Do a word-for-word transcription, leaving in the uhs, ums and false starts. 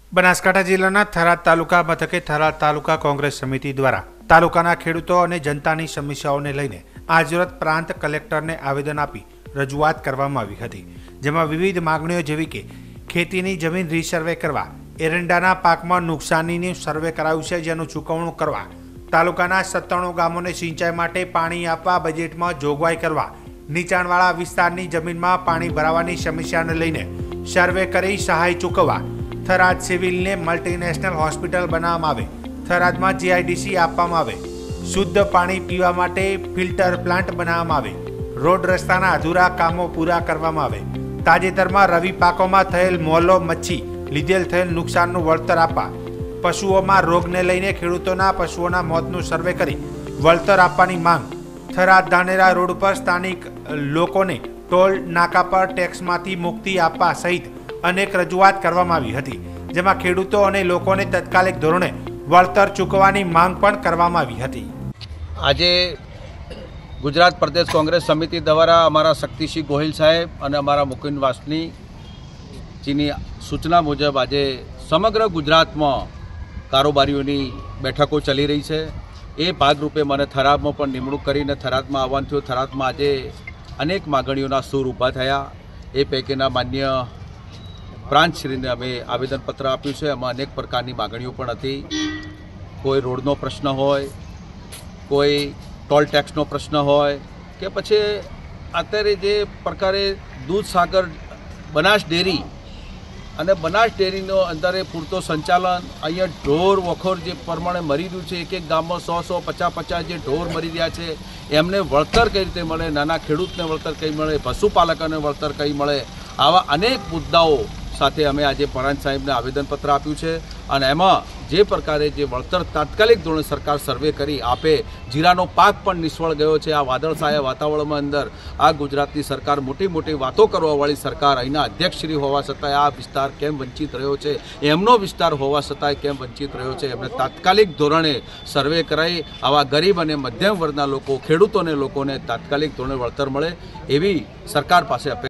બનાસકાંઠા જિલ્લાના થરાદ તાલુકા મથકે થરાદ તાલુકા કોંગ્રેસ સમિતિ દ્વારા તાલુકાના ખેડૂતો અને જનતાની સમસ્યાઓને લઈને આજરોજ પ્રાંત કલેક્ટરને આવેદન આપી રજૂઆત કરવામાં આવી હતી, જેમાં વિવિધ માંગણીઓ જેવી કે ખેતીની જમીન રીસર્વે કરવા, એરંડાના પાકમાં નુકસાનીનું સર્વે કરાયું છે જેનું ચૂકવણું કરવા, તાલુકાના સત્તાણું ગામોને સિંચાઈ માટે પાણી આપવા બજેટમાં જોગવાઈ કરવા, નીચાણવાળા વિસ્તારની જમીનમાં પાણી ભરાવાની સમસ્યાને લઈને સર્વે કરી સહાય ચૂકવવા, થરાદ સિવિલને મલ્ટીનેશનલ હોસ્પિટલ બનાવવામાં આવે, થરાદમાં જીઆઈડીસી આપવામાં આવે, શુદ્ધ પાણી પીવા માટે ફિલ્ટર પ્લાન્ટ બનાવવામાં આવે, રોડ રસ્તાના અધૂરા કામો પૂરા કરવામાં આવે, તાજેતરમાં રવિ પાકોમાં થયેલ મોલો મચ્છી લીધેલ થયેલ નુકસાનનું વળતર આપવા, પશુઓમાં રોગને લઈને ખેડૂતોના પશુઓના મોતનું સર્વે કરી વળતર આપવાની માંગ, થરાદ ધાનેરા રોડ પર સ્થાનિક લોકોને ટોલ નાકા પર ટેક્સમાંથી મુક્તિ આપવા સહિત અનેક રજૂઆત કરવામાં આવી હતી, જેમાં ખેડૂતો અને લોકોને તાત્કાલિક ધોરણે વળતર ચૂકવવાની માંગ પણ કરવામાં આવી હતી। આજે ગુજરાત પ્રદેશ કોંગ્રેસ સમિતિ દ્વારા અમારા શક્તિસિંહ ગોહિલ સાહેબ અને અમારા મુકુંદ વાસનીજીની સૂચના મુજબ આજે સમગ્ર ગુજરાતમાં કારોબારીઓની બેઠકો ચાલી રહી છે। એ ભાગરૂપે મને થરાદમાં પણ નિમણૂક કરીને થરાદમાં આવવાનું થયું। થરાદમાં આજે અનેક માગણીઓના સૂર ઊભા થયા। એ પૈકીના માન્ય પ્રાંતશ્રીને અમે આવેદનપત્ર આપ્યું છે। એમાં અનેક પ્રકારની માગણીઓ પણ હતી। કોઈ રોડનો પ્રશ્ન હોય, કોઈ ટોલ ટેક્સનો પ્રશ્ન હોય, કે પછી અત્યારે જે પ્રકારે દૂધ સાગર બનાસ ડેરી અને બનાસ ડેરીનો અંદરે પૂરતો સંચાલન, અહીંયા ઢોર વખોર જે પ્રમાણે મરી રહ્યું છે, એક એક ગામમાં સો સો પચાસ પચાસ જે ઢોર મરી રહ્યા છે, એમને વળતર કઈ રીતે મળે, નાના ખેડૂતને વળતર કઈ મળે, પશુપાલકોને વળતર કઈ મળે, આવા અનેક મુદ્દાઓ સાથે અમે આજે પરાંત સાહેબને આવેદનપત્ર આપ્યું છે। અને એમાં જે પ્રકારે જે વળતર તાત્કાલિક ધોરણે સરકાર સર્વે કરી આપે, જીરાનો પાક પણ નિષ્ફળ ગયો છે। આ વાદળછાયા વાતાવરણમાં અંદર આ ગુજરાતની સરકાર મોટી મોટી વાતો કરવાવાળી સરકાર, અહીંના અધ્યક્ષશ્રી હોવા છતાંય આ વિસ્તાર કેમ વંચિત રહ્યો છે, એમનો વિસ્તાર હોવા છતાંય કેમ વંચિત રહ્યો છે, એમને તાત્કાલિક ધોરણે સર્વે કરાવી આવા ગરીબ અને મધ્યમ વર્ગના લોકો, ખેડૂતોને લોકોને તાત્કાલિક ધોરણે વળતર મળે એવી સરકાર પાસે અપેક્ષા